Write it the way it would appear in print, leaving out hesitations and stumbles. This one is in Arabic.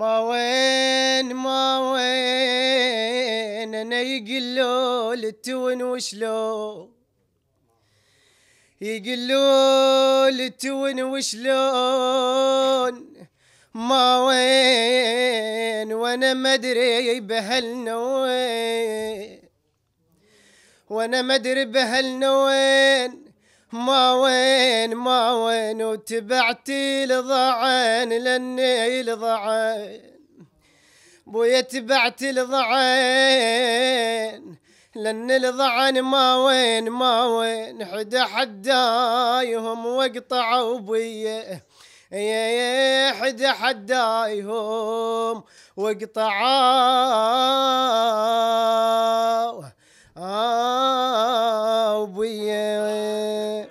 ما وين انا يقلوا للتون وشلون، يقلوا للتون وشلون، ما وين وانا ما ادري بهالنوين، وانا ما ادري بهالنوين، ما وين وتبعتي لضعن لاني لضعن، بويا تبعت الضعين لان الضعن ما وين حدا حدايهم واقطعوا بيه، يا حدا حدايهم واقطعوا بيه.